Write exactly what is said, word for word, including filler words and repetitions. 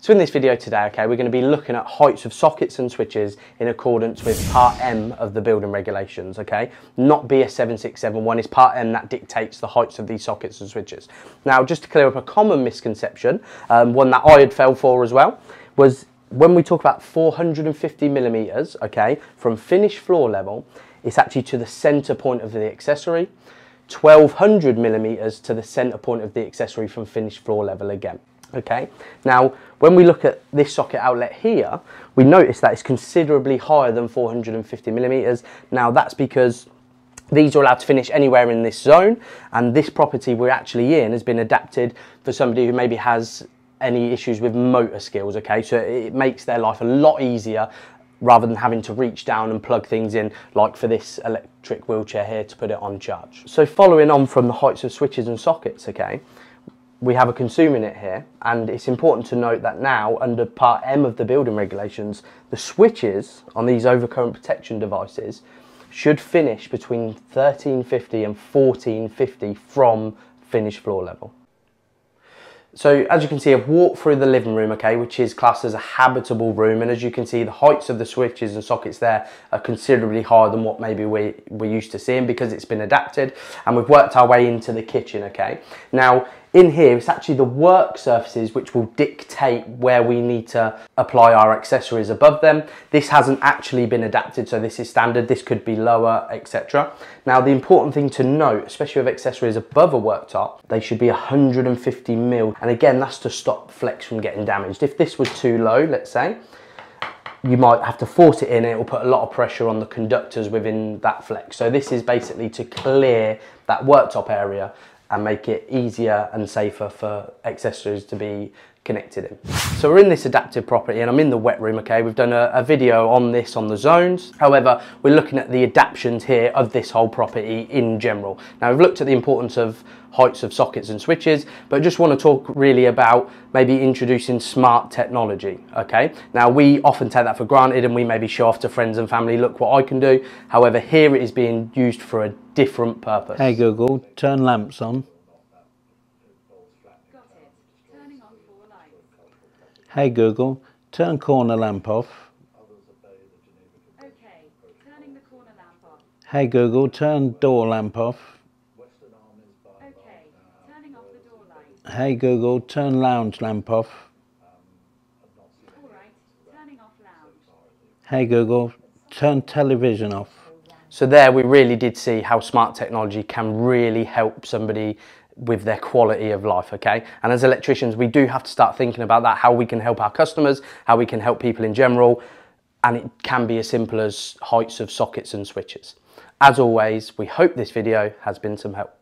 So in this video today, okay, we're going to be looking at heights of sockets and switches in accordance with Part M of the building regulations, okay? Not B S seven six seven one, it's Part M that dictates the heights of these sockets and switches. Now, just to clear up a common misconception, um, one that I had fell for as well, was when we talk about four hundred fifty millimeters, okay, from finished floor level, it's actually to the center point of the accessory, twelve hundred millimeters to the center point of the accessory from finished floor level again. Okay, now when we look at this socket outlet here, we notice that it's considerably higher than four hundred fifty millimeters. Now that's because these are allowed to finish anywhere in this zone, and this property we're actually in has been adapted for somebody who maybe has any issues with motor skills, okay? So it makes their life a lot easier rather than having to reach down and plug things in, like for this electric wheelchair here, to put it on charge. So following on from the heights of switches and sockets, okay, we have a consumer in it here, and it's important to note that now under Part M of the building regulations, the switches on these overcurrent protection devices should finish between thirteen fifty and fourteen fifty from finished floor level. So as you can see, I've walked through the living room, okay, which is classed as a habitable room, and as you can see, the heights of the switches and sockets there are considerably higher than what maybe we, we're used to seeing because it's been adapted, and we've worked our way into the kitchen, okay. Now, in here, it's actually the work surfaces which will dictate where we need to apply our accessories above them. This hasn't actually been adapted, so this is standard. This could be lower, et cetera. Now, the important thing to note, especially with accessories above a worktop, they should be one hundred fifty mil. And again, that's to stop flex from getting damaged. If this was too low, let's say, you might have to force it in, and it will put a lot of pressure on the conductors within that flex. So this is basically to clear that worktop area and make it easier and safer for accessories to be connected in. So we're in this adaptive property, and I'm in the wet room, okay? We've done a, a video on this on the zones. However, we're looking at the adaptations here of this whole property in general. Now, we've looked at the importance of heights of sockets and switches, but I just want to talk really about maybe introducing smart technology, okay? Now, we often take that for granted, and we maybe show off to friends and family, look what I can do. However, here it is being used for a different purpose. Hey Google, turn lamps on. Hey Google, turn corner lamp off. Okay, turning the corner lamp off. Hey Google, turn door lamp off. Okay, turning off the door light. Hey Google, turn lounge lamp off. Alright, turning off lounge. Hey Google, turn television off. So there we really did see how smart technology can really help somebody with their quality of life, okay? And as electricians, we do have to start thinking about that, how we can help our customers, how we can help people in general, and it can be as simple as heights of sockets and switches. As always, we hope this video has been some help.